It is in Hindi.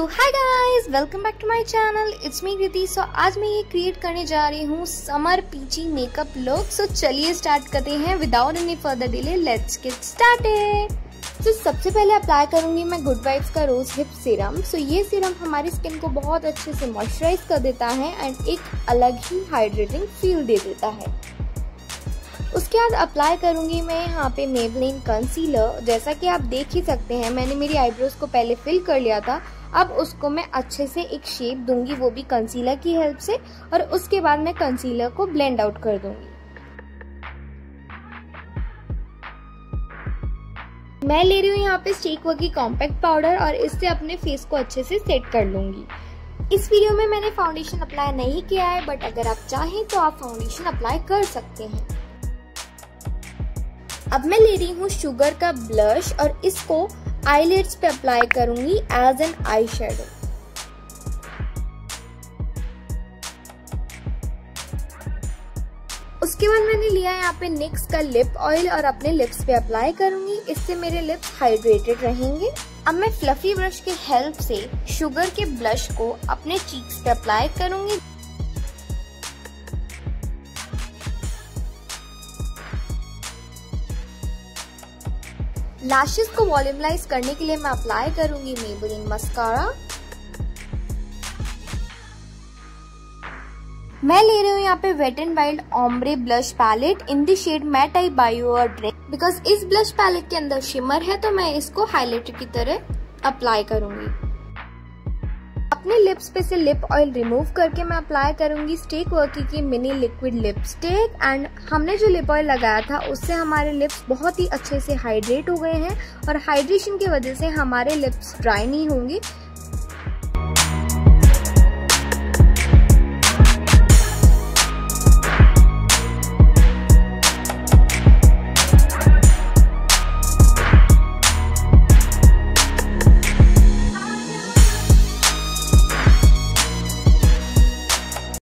So hi guys, welcome back to my channel. It's me Kriti. So आज मैं ये क्रिएट करने जा रही हूँ summer peachy makeup look. So चलिए स्टार्ट करते हैं without any further delay. Let's get started. तो सबसे पहले अप्लाई करूंगी मैं गुड वाइब्स का रोज हिप सीरम। सो ये सीरम हमारी स्किन को बहुत अच्छे से मॉइस्चराइज कर देता है एंड एक अलग ही हाइड्रेटिंग फील दे देता है। उसके बाद अप्लाई करूंगी मैं यहाँ पे मेबलिन कंसीलर। जैसा कि आप देख ही सकते हैं, मैंने मेरी आईब्रोज को पहले फिल कर लिया था। अब उसको मैं अच्छे से एक शेप दूंगी, वो भी कंसीलर की हेल्प से, और उसके बाद मैं कंसीलर को ब्लेंड आउट कर दूंगी। मैं ले रही हूँ यहाँ पे स्टेक वर्की कॉम्पैक्ट पाउडर और इससे अपने फेस को अच्छे से सेट कर लूंगी। इस वीडियो में मैंने फाउंडेशन अप्लाई नहीं किया है, बट अगर आप चाहें तो आप फाउंडेशन अप्लाई कर सकते हैं। अब मैं ले रही हूँ शुगर का ब्लश और इसको आईलिड्स पे अप्लाई करूंगी एज एन आई शेडो। उसके बाद मैंने लिया है यहाँ पे निक्स का लिप ऑयल और अपने लिप्स पे अप्लाई करूंगी। इससे मेरे लिप्स हाइड्रेटेड रहेंगे। अब मैं फ्लफी ब्रश की हेल्प से शुगर के ब्लश को अपने चीक्स पे अप्लाई करूंगी। लैशेस को वॉल्यूमलाइज करने के लिए मैं अप्लाई करूंगी मेबलिन मस्कारा। मैं ले रही हूँ यहाँ पे wet and wild ombre blush palette in the shade matte I buy your drink. Because इस ब्लश पैलेट के अंदर शिमर है तो मैं इसको हाइलाइटर की तरह अप्लाई करूंगी। अपने लिप्स पे से लिप ऑयल रिमूव करके मैं अप्लाई करूंगी स्टेक वर्की की मिनी लिक्विड लिपस्टिक। एंड हमने जो लिप ऑयल लगाया था उससे हमारे लिप्स बहुत ही अच्छे से हाइड्रेट हो गए हैं और हाइड्रेशन की वजह से हमारे लिप्स ड्राई नहीं होंगे।